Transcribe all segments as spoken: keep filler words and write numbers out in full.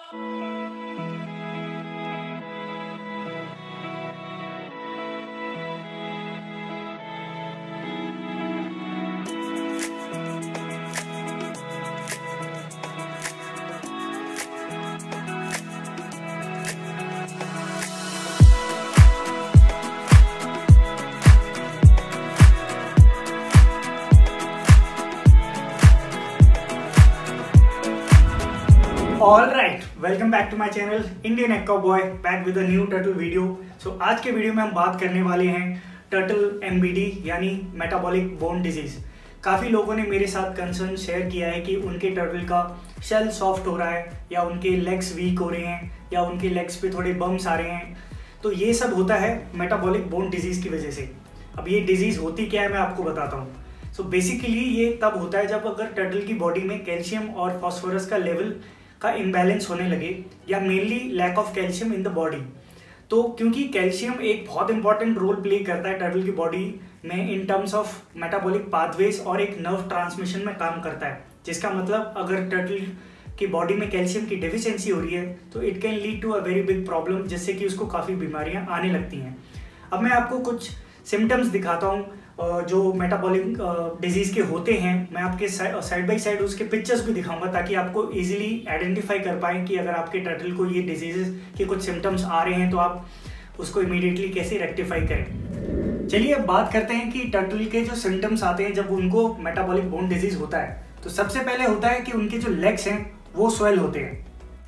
All right, welcome back to my channel Indian Egg Cowboy, back with a new turtle video. So आज के video में हम बात करने वाले हैं टर्टल एम बी डी यानी मेटाबॉलिक बोन डिजीज। काफ़ी लोगों ने मेरे साथ कंसर्न शेयर किया है कि उनके टर्टल का शेल सॉफ्ट हो रहा है या उनके लेग्स वीक हो रहे हैं या उनके लेग्स पे थोड़े बम्स आ रहे हैं। तो ये सब होता है मेटाबॉलिक बोन डिजीज़ की वजह से। अब ये डिजीज़ होती क्या है मैं आपको बताता हूँ। सो बेसिकली ये तब होता है जब अगर टर्टल की बॉडी में कैल्शियम और फॉस्फोरस का लेवल का इम्बैलेंस होने लगे या mainly lack of calcium in the body. तो क्योंकि कैल्शियम एक बहुत इंपॉर्टेंट रोल प्ले करता है टर्टल की बॉडी में in terms of metabolic pathways और एक नर्व ट्रांसमिशन में काम करता है, जिसका मतलब अगर टर्टल की बॉडी में कैल्शियम की डेफिशिएंसी हो रही है तो it can lead to a very big problem, जिससे कि उसको काफ़ी बीमारियां आने लगती हैं। अब मैं आपको कुछ सिम्टम्स दिखाता हूँ जो मेटाबॉलिक डिजीज़ के होते हैं। मैं आपके साइड बाय साइड उसके पिक्चर्स भी दिखाऊंगा ताकि आपको इजीली आइडेंटिफाई कर पाएँ कि अगर आपके टर्टल को ये डिजीज़ के कुछ सिम्टम्स आ रहे हैं तो आप उसको इमीडिएटली कैसे रेक्टिफाई करें। चलिए अब बात करते हैं कि टर्टल के जो सिम्टम्स आते हैं जब उनको मेटाबॉलिक बोन डिजीज़ होता है। तो सबसे पहले होता है कि उनके जो लेग्स हैं वो स्वेल होते हैं।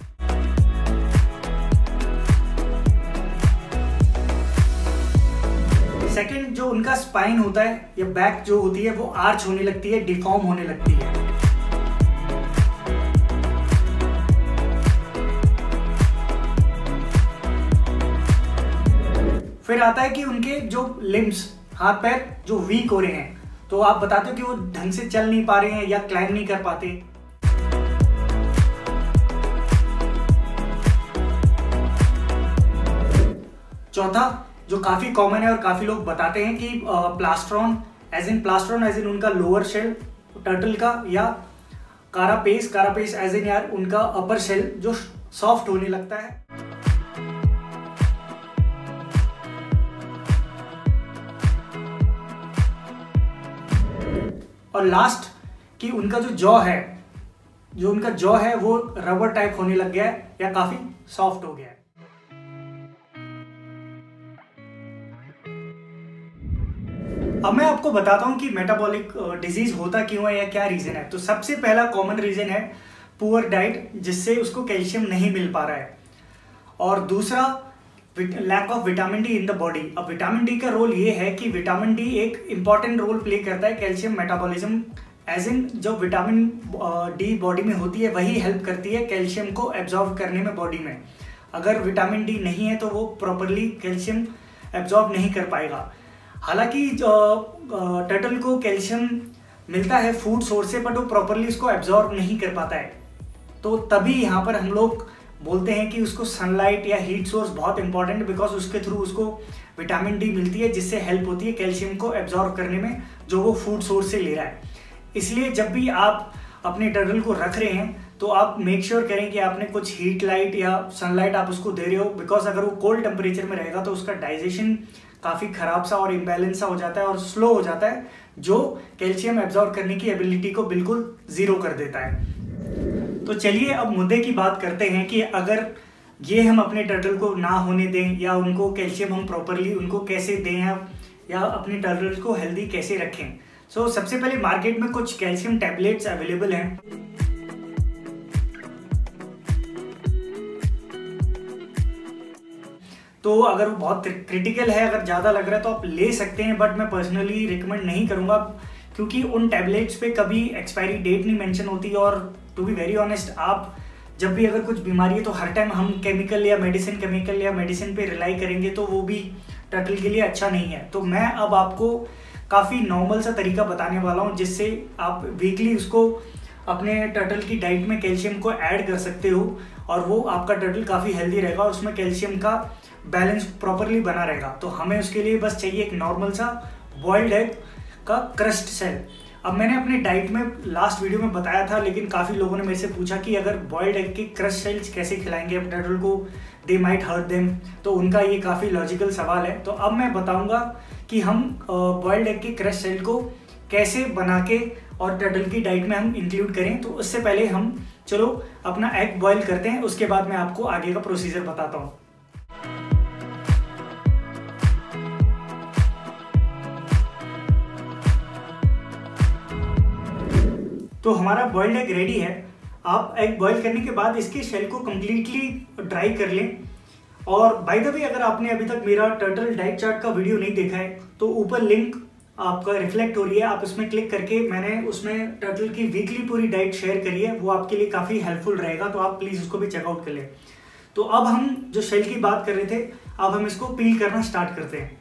सेकेंड, जो उनका स्पाइन होता है या बैक जो होती है वो आर्च होने लगती है, डिफॉर्म होने लगती है। फिर आता है कि उनके जो लिम्स, हाथ पैर जो वीक हो रहे हैं, तो आप बताते हो कि वो ढंग से चल नहीं पा रहे हैं या क्लाइंब नहीं कर पाते। चौथा, जो काफ़ी कॉमन है और काफ़ी लोग बताते हैं कि plastron edge in plastron edge in उनका लोअर शेल टर्टल का, या कारापेस कारापेस एज इन यार उनका अपर शेल जो सॉफ्ट होने लगता है। और लास्ट कि उनका जो जॉ है जो उनका जॉ है वो रबर टाइप होने लग गया है या काफ़ी सॉफ्ट हो गया है। अब मैं आपको बताता हूं कि मेटाबॉलिक डिजीज होता क्यों है या क्या रीजन है। तो सबसे पहला कॉमन रीजन है पुअर डाइट, जिससे उसको कैल्शियम नहीं मिल पा रहा है। और दूसरा lack of vitamin D in the body. अब विटामिन डी का रोल ये है कि विटामिन डी एक इंपॉर्टेंट रोल प्ले करता है कैल्शियम मेटाबॉलिज्म, एज इन जो विटामिन डी बॉडी में होती है वही हेल्प करती है कैल्शियम को एब्जॉर्ब करने में बॉडी में। अगर विटामिन डी नहीं है तो वो प्रॉपरली कैल्शियम एब्जॉर्ब नहीं कर पाएगा। हालांकि टर्टल को कैल्शियम मिलता है फूड सोर्स से, बट वो प्रॉपरली उसको एब्जॉर्ब नहीं कर पाता है। तो तभी यहाँ पर हम लोग बोलते हैं कि उसको सनलाइट या हीट सोर्स बहुत इंपॉर्टेंट, बिकॉज उसके थ्रू उसको विटामिन डी मिलती है, जिससे हेल्प होती है कैल्शियम को एब्जॉर्ब करने में जो वो फूड सोर्स से ले रहा है। इसलिए जब भी आप अपने टर्टल को रख रहे हैं तो आप मेक श्योर sure करें कि आपने कुछ हीट लाइट या सनलाइट आप उसको दे रहे हो, बिकॉज अगर वो कोल्ड टेम्परेचर में रहेगा तो उसका डाइजेशन काफ़ी ख़राब सा और इम्बैलेंस सा हो जाता है और स्लो हो जाता है, जो कैल्शियम एब्जॉर्ब करने की एबिलिटी को बिल्कुल ज़ीरो कर देता है। तो चलिए अब मुद्दे की बात करते हैं कि अगर ये हम अपने टर्टल को ना होने दें या उनको कैल्शियम हम प्रॉपरली उनको कैसे दें या अपने टर्टल को हेल्दी कैसे रखें। सो so, सबसे पहले मार्केट में कुछ कैल्शियम टैबलेट्स अवेलेबल हैं। तो अगर वो बहुत क्रिटिकल है, अगर ज़्यादा लग रहा है तो आप ले सकते हैं, बट मैं पर्सनली रिकमेंड नहीं करूँगा, क्योंकि उन टैबलेट्स पे कभी एक्सपायरी डेट नहीं मेंशन होती। और टू बी वेरी ऑनेस्ट, आप जब भी अगर कुछ बीमारी है तो हर टाइम हम केमिकल या मेडिसिन केमिकल या मेडिसिन पे रिलाई करेंगे तो वो भी टर्टल के लिए अच्छा नहीं है। तो मैं अब आपको काफ़ी नॉर्मल सा तरीका बताने वाला हूँ, जिससे आप वीकली उसको अपने टर्टल की डाइट में कैल्शियम को ऐड कर सकते हो और वो आपका टर्टल काफ़ी हेल्दी रहेगा और उसमें कैल्शियम का बैलेंस प्रॉपरली बना रहेगा। तो हमें उसके लिए बस चाहिए एक नॉर्मल सा बॉइल्ड एग का क्रस्ट सेल। अब मैंने अपने डाइट में लास्ट वीडियो में बताया था, लेकिन काफ़ी लोगों ने मेरे से पूछा कि अगर बॉइल्ड एग के क्रश शेल्स कैसे खिलाएंगे अब टर्टल को, दे माइट हर्ट देम। तो उनका ये काफ़ी लॉजिकल सवाल है। तो अब मैं बताऊंगा कि हम बॉइल्ड एग के क्रश शेल को कैसे बना के और टर्टल की डाइट में हम इंक्लूड करें। तो उससे पहले हम चलो अपना एग बॉयल करते हैं, उसके बाद मैं आपको आगे का प्रोसीजर बताता हूँ। तो हमारा बॉइल्ड एग रेडी है। आप एग बॉईल करने के बाद इसके शेल को कम्प्लीटली ड्राई कर लें। और बाय द वे, अगर आपने अभी तक मेरा टर्टल डाइट चार्ट का वीडियो नहीं देखा है तो ऊपर लिंक आपका रिफ्लेक्ट हो रही है, आप उसमें क्लिक करके मैंने उसमें टर्टल की वीकली पूरी डाइट शेयर करी है, वो आपके लिए काफ़ी हेल्पफुल रहेगा, तो आप प्लीज़ उसको भी चेकआउट कर लें। तो अब हम जो शेल की बात कर रहे थे, अब हम इसको पील करना स्टार्ट करते हैं।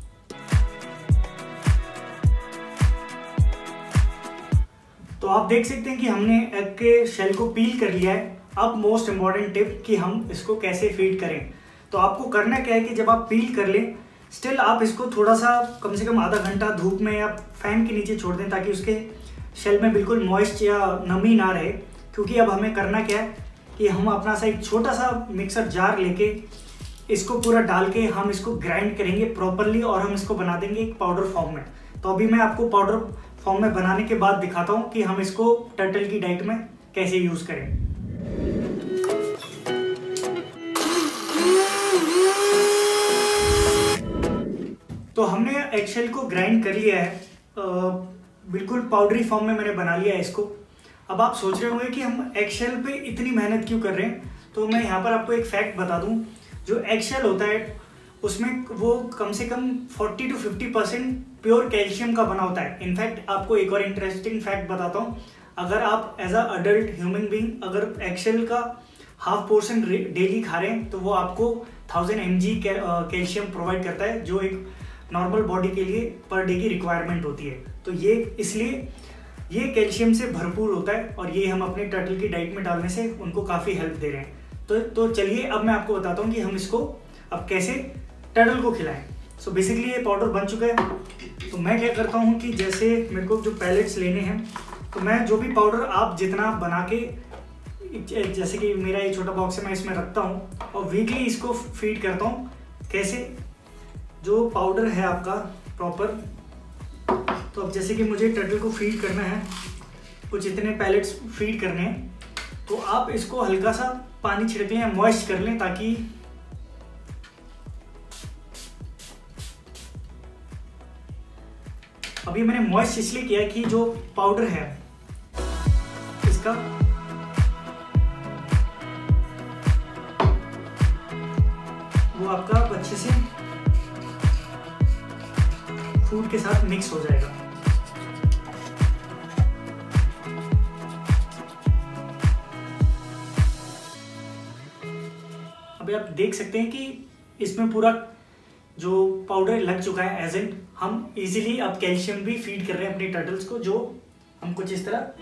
तो आप देख सकते हैं कि हमने एग के शेल को पील कर लिया है। अब मोस्ट इम्पॉर्टेंट टिप कि हम इसको कैसे फीड करें। तो आपको करना क्या है कि जब आप पील कर लें, स्टिल आप इसको थोड़ा सा कम से कम आधा घंटा धूप में या फैन के नीचे छोड़ दें, ताकि उसके शेल में बिल्कुल मॉइस्ट या नमी ना रहे। क्योंकि अब हमें करना क्या है कि हम अपना सा एक छोटा सा मिक्सर जार लेके इसको पूरा डाल के हम इसको ग्राइंड करेंगे प्रॉपरली, और हम इसको बना देंगे एक पाउडर फॉर्म में। तो अभी मैं आपको पाउडर फॉर्म में बनाने के बाद दिखाता हूँ कि हम इसको टर्टल की डाइट में कैसे यूज़ करें। तो हमने एगशेल को ग्राइंड कर लिया है, आ, बिल्कुल पाउडरी फॉर्म में मैंने बना लिया है इसको। अब आप सोच रहे होंगे कि हम एगशेल पे इतनी मेहनत क्यों कर रहे हैं। तो मैं यहाँ पर आपको एक फैक्ट बता दूँ, जो एगशेल होता है उसमें वो कम से कम चालीस टू पचास परसेंट प्योर कैल्शियम का बना होता है। इनफैक्ट आपको एक और इंटरेस्टिंग फैक्ट बताता हूँ, अगर आप as a adult human being अगर एगशेल का हाफ पोर्शन डेली खा रहे हैं तो वो आपको thousand M G calcium provide करता है, जो एक नॉर्मल बॉडी के लिए पर डे की रिक्वायरमेंट होती है। तो ये इसलिए ये कैल्शियम से भरपूर होता है, और ये हम अपने टर्टल की डाइट में डालने से उनको काफ़ी हेल्प दे रहे हैं। तो तो चलिए अब मैं आपको बताता हूँ कि हम इसको अब कैसे टर्टल को खिलाएं। सो बेसिकली ये पाउडर बन चुका है। तो मैं क्या करता हूँ कि जैसे मेरे को जो पैलेट्स लेने हैं, तो मैं जो भी पाउडर आप जितना बना के, जैसे कि मेरा ये छोटा बॉक्स है, मैं इसमें रखता हूँ और वीकली इसको फीड करता हूँ। कैसे, जो पाउडर है आपका प्रॉपर, तो अब जैसे कि मुझे टर्टल को फीड करना है, कुछ इतने पैलेट्स फीड करने हैं, तो आप इसको हल्का सा पानी छिड़क लें या मॉइस्ट कर लें, ताकि अभी मैंने मॉइस्ट इसलिए किया कि जो पाउडर है इसका वो आपका अच्छे से फूड के साथ मिक्स हो जाएगा। अभी आप देख सकते हैं कि इसमें पूरा जो पाउडर लग चुका है, एज इन हम इजीली अब कैल्शियम भी फीड कर रहे हैं अपने टर्टल्स को, जो हम कुछ इस तरह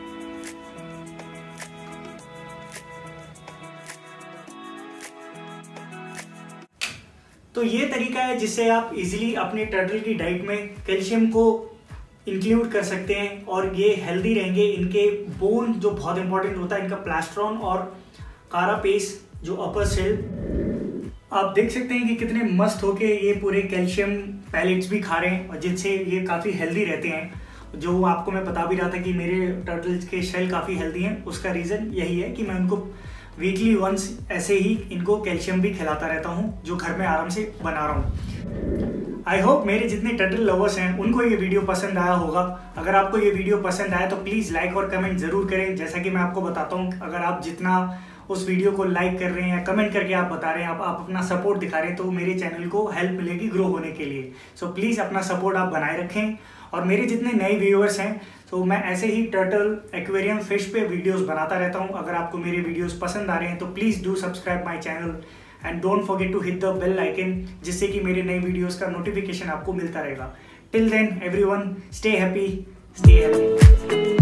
तो ये तरीका है जिससे आप इजीली अपने टर्टल की डाइट में कैल्शियम को इंक्लूड कर सकते हैं, और ये हेल्दी रहेंगे। इनके बोन जो बहुत इंपॉर्टेंट होता है, इनका प्लास्ट्रॉन और कारापेस जो अपर सेल, आप देख सकते हैं कि कितने मस्त होके ये पूरे कैल्शियम पैलेट्स भी खा रहे हैं, और जिनसे ये काफ़ी हेल्दी रहते हैं। जो आपको मैं बता भी रहा था कि मेरे टर्टल्स के शेल काफ़ी हेल्दी हैं, उसका रीज़न यही है कि मैं उनको वीकली वंस ऐसे ही इनको कैल्शियम भी खिलाता रहता हूँ, जो घर में आराम से बना रहा हूँ। आई होप मेरे जितने टर्टल लवर्स हैं उनको ये वीडियो पसंद आया होगा। अगर आपको ये वीडियो पसंद आया तो प्लीज़ लाइक और कमेंट ज़रूर करें। जैसा कि मैं आपको बताता हूँ, अगर आप जितना उस वीडियो को लाइक कर रहे हैं या कमेंट करके आप बता रहे हैं, आप, आप अपना सपोर्ट दिखा रहे हैं, तो मेरे चैनल को हेल्प मिलेगी ग्रो होने के लिए। सो so, प्लीज़ अपना सपोर्ट आप बनाए रखें। और मेरे जितने नए व्यूअर्स हैं, तो मैं ऐसे ही टर्टल, एक्वेरियम, फिश पे वीडियोस बनाता रहता हूं। अगर आपको मेरे वीडियोस पसंद आ रहे हैं तो please do subscribe my channel and don't forget to hit the bell icon, जिससे कि मेरे नए वीडियोस का नोटिफिकेशन आपको मिलता रहेगा। Till then everyone, stay happy, stay healthy.